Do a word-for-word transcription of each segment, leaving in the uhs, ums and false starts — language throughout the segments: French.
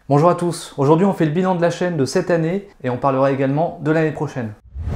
Bonjour à tous, aujourd'hui on fait le bilan de la chaîne de cette année et on parlera également de l'année prochaine.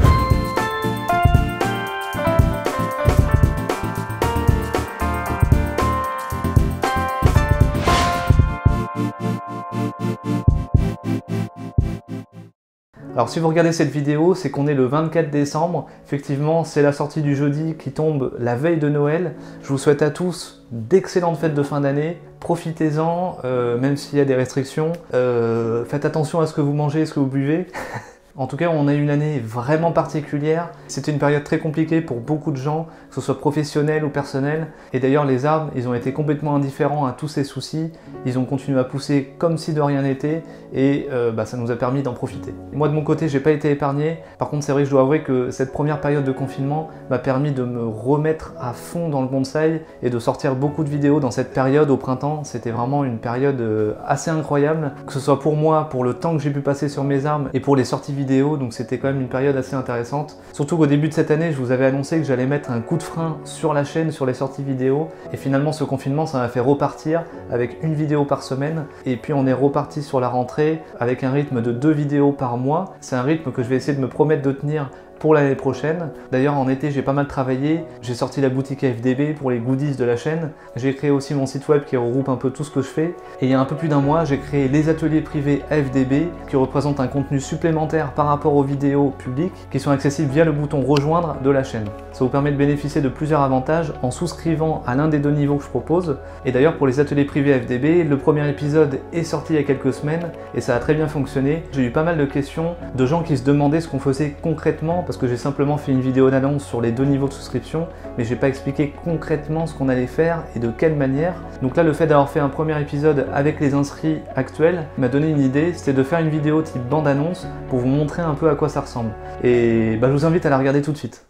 Alors si vous regardez cette vidéo, c'est qu'on est le vingt-quatre décembre, effectivement c'est la sortie du jeudi qui tombe la veille de Noël. Je vous souhaite à tous d'excellentes fêtes de fin d'année, profitez-en, euh, même s'il y a des restrictions, euh, faites attention à ce que vous mangez et ce que vous buvez. En tout cas, on a eu une année vraiment particulière. C'était une période très compliquée pour beaucoup de gens, que ce soit professionnel ou personnel. Et d'ailleurs, les arbres, ils ont été complètement indifférents à tous ces soucis. Ils ont continué à pousser comme si de rien n'était. Et euh, bah, ça nous a permis d'en profiter. Moi, de mon côté, j'ai pas été épargné. Par contre, c'est vrai que je dois avouer que cette première période de confinement m'a permis de me remettre à fond dans le bonsaï et de sortir beaucoup de vidéos dans cette période au printemps. C'était vraiment une période assez incroyable, que ce soit pour moi, pour le temps que j'ai pu passer sur mes arbres et pour les sorties vidéo. Donc c'était quand même une période assez intéressante. Surtout qu'au début de cette année, je vous avais annoncé que j'allais mettre un coup de frein sur la chaîne, sur les sorties vidéo. Et finalement, ce confinement, ça m'a fait repartir avec une vidéo par semaine. Et puis on est reparti sur la rentrée avec un rythme de deux vidéos par mois. C'est un rythme que je vais essayer de me promettre de tenir pour l'année prochaine. D'ailleurs en été j'ai pas mal travaillé, j'ai sorti la boutique A F D B pour les goodies de la chaîne, j'ai créé aussi mon site web qui regroupe un peu tout ce que je fais, et il y a un peu plus d'un mois j'ai créé les ateliers privés A F D B qui représentent un contenu supplémentaire par rapport aux vidéos publiques qui sont accessibles via le bouton rejoindre de la chaîne. Ça vous permet de bénéficier de plusieurs avantages en souscrivant à l'un des deux niveaux que je propose. Et d'ailleurs pour les ateliers privés A F D B, le premier épisode est sorti il y a quelques semaines et ça a très bien fonctionné. J'ai eu pas mal de questions de gens qui se demandaient ce qu'on faisait concrètement, parce que j'ai simplement fait une vidéo d'annonce sur les deux niveaux de souscription, mais j'ai pas expliqué concrètement ce qu'on allait faire et de quelle manière. Donc là, le fait d'avoir fait un premier épisode avec les inscrits actuels m'a donné une idée, c'était de faire une vidéo type bande-annonce pour vous montrer un peu à quoi ça ressemble. Et bah, je vous invite à la regarder tout de suite.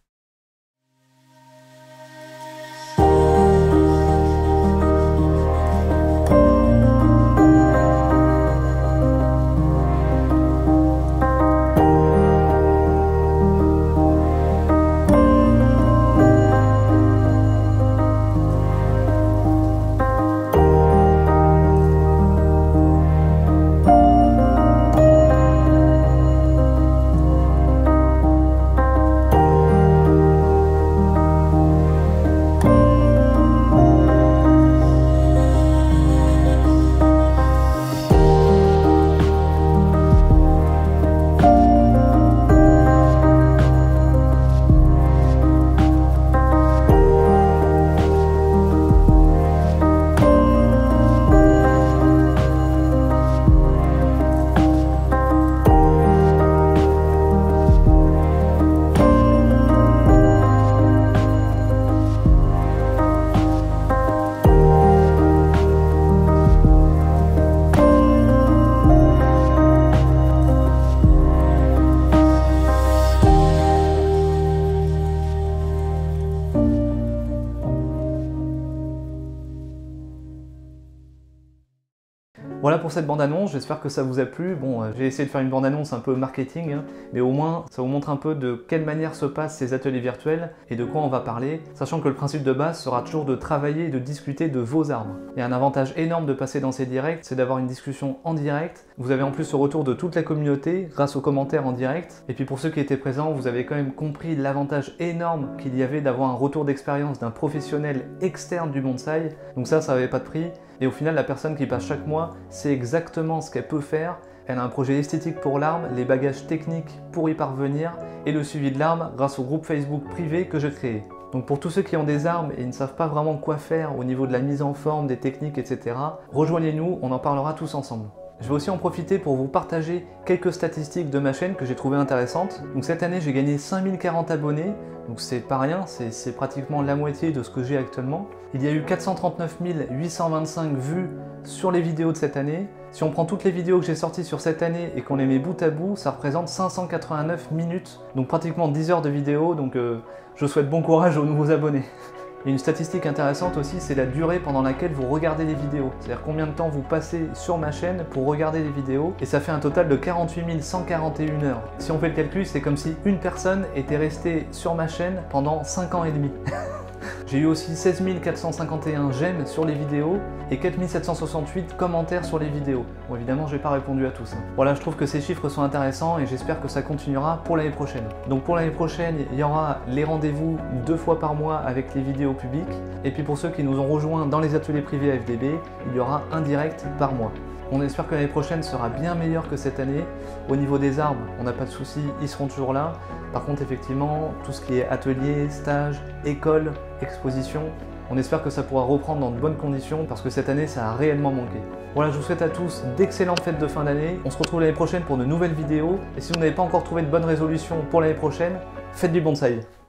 Voilà pour cette bande-annonce, j'espère que ça vous a plu. Bon, euh, j'ai essayé de faire une bande-annonce un peu marketing, hein, mais au moins ça vous montre un peu de quelle manière se passent ces ateliers virtuels et de quoi on va parler, sachant que le principe de base sera toujours de travailler et de discuter de vos arbres. Il y a un avantage énorme de passer dans ces directs, c'est d'avoir une discussion en direct. Vous avez en plus le retour de toute la communauté grâce aux commentaires en direct. Et puis pour ceux qui étaient présents, vous avez quand même compris l'avantage énorme qu'il y avait d'avoir un retour d'expérience d'un professionnel externe du bonsaï. Donc ça, ça n'avait pas de prix. Et au final, la personne qui passe chaque mois sait exactement ce qu'elle peut faire. Elle a un projet esthétique pour l'arbre, les bagages techniques pour y parvenir et le suivi de l'arbre grâce au groupe Facebook privé que j'ai créé. Donc pour tous ceux qui ont des arbres et ne savent pas vraiment quoi faire au niveau de la mise en forme, des techniques, et cetera, rejoignez-nous, on en parlera tous ensemble. Je vais aussi en profiter pour vous partager quelques statistiques de ma chaîne que j'ai trouvées intéressantes. Donc cette année, j'ai gagné cinq mille quarante abonnés, donc c'est pas rien, c'est pratiquement la moitié de ce que j'ai actuellement. Il y a eu quatre cent trente-neuf mille huit cent vingt-cinq vues sur les vidéos de cette année. Si on prend toutes les vidéos que j'ai sorties sur cette année et qu'on les met bout à bout, ça représente cinq cent quatre-vingt-neuf minutes, donc pratiquement dix heures de vidéo, donc euh, je souhaite bon courage aux nouveaux abonnés. Et une statistique intéressante aussi, c'est la durée pendant laquelle vous regardez les vidéos. C'est-à-dire combien de temps vous passez sur ma chaîne pour regarder les vidéos. Et ça fait un total de quarante-huit mille cent quarante et une heures. Si on fait le calcul, c'est comme si une personne était restée sur ma chaîne pendant cinq ans et demi. J'ai eu aussi seize mille quatre cent cinquante et un j'aime sur les vidéos et quatre mille sept cent soixante-huit commentaires sur les vidéos. Bon, évidemment, je n'ai pas répondu à tous. Hein. Voilà, je trouve que ces chiffres sont intéressants et j'espère que ça continuera pour l'année prochaine. Donc pour l'année prochaine, il y aura les rendez-vous deux fois par mois avec les vidéos publiques. Et puis pour ceux qui nous ont rejoints dans les ateliers privés A F D B, il y aura un direct par mois. On espère que l'année prochaine sera bien meilleure que cette année. Au niveau des arbres, on n'a pas de soucis, ils seront toujours là. Par contre, effectivement, tout ce qui est atelier, stage, école, exposition, on espère que ça pourra reprendre dans de bonnes conditions parce que cette année, ça a réellement manqué. Voilà, je vous souhaite à tous d'excellentes fêtes de fin d'année. On se retrouve l'année prochaine pour de nouvelles vidéos. Et si vous n'avez pas encore trouvé de bonnes résolutions pour l'année prochaine, faites du bonsaï.